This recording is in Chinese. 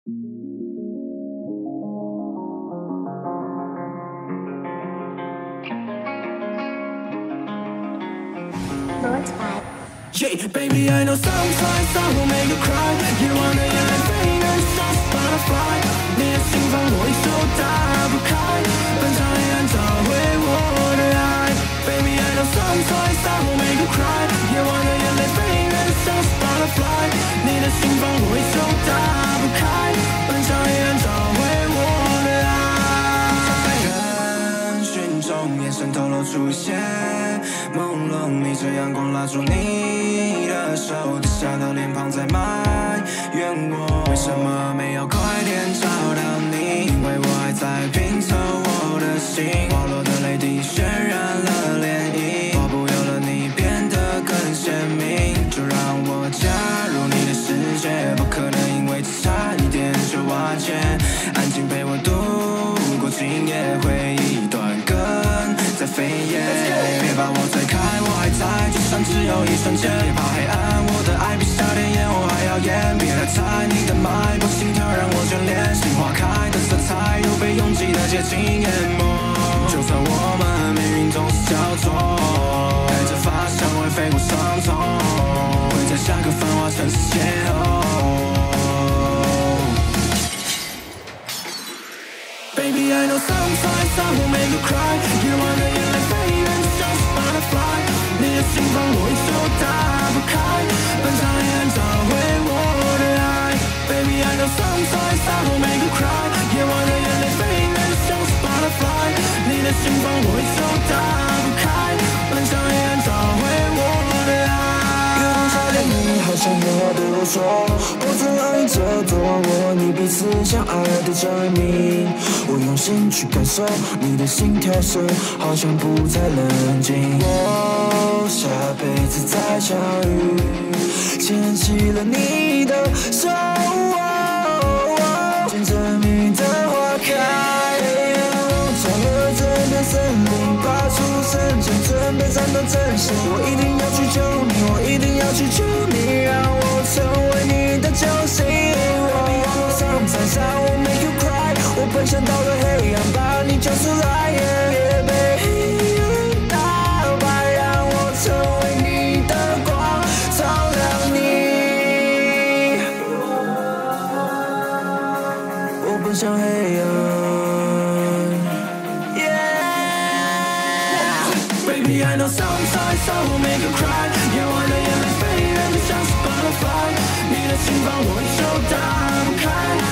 Yeah, baby, I know sometimes I will make you cry。夜晚的眼泪飞人像是 butterfly， 你的心房我一手打不开，奔向黑暗找回我的爱。Baby, I know sometimes I will make you cry。夜晚的眼泪飞人像是 butterfly， 你的心房我一手打不开，奔向黑暗找回我的爱。人群中眼神透露出现。朦胧逆着阳光拉住你的手，低下的脸庞在埋怨我为什么没有快点找到你，因为我还在拼凑我的心，滑落的泪滴渲染了涟漪，画布有了你变得更鲜明，就让我加入你的世界，不可能因为只差一点就瓦解，安静陪我度过今夜，回忆断根在飞叶，别把我推开，我还在，就算只有一瞬间，别怕黑暗，我的爱比夏天烟火还要艳，别来猜你的脉搏，心跳让我眷恋，心花开的色彩又被拥挤的街景淹没，就算我们命运总是交错，带着发香味飞过伤痛，会在下个繁华城市邂逅。Baby, I know sometimes I will make you cry。夜晚的眼泪飞人像是 butterfly， 你的心房我一手打不开，奔向黑暗找回我的爱。Baby, I know sometimes I will make you cry。夜晚的眼泪飞人像是 butterfly， 你的心房我一手打不开，奔向黑暗找回我的爱。月光下的你好想要对我说，我曾爱着多我你彼此相爱的证明，我用心去感受你的心跳声，好像不再冷静。我下辈子再相遇，牵起了你的手，见证命运的花开。找了这片森林，拔出神剑，准备战斗真心。我一定要去救你，我一定要去救你，让我成为你的救星。Sometimes I will make you cry， 我奔向到了黑暗，把你救出来，也被黑暗打败，让我成为你的光，照亮你。我奔向黑暗。Baby, I know sometimes I will make you cry。夜晚的眼泪飞人像是 butterfly， 你的心房我一手打不开。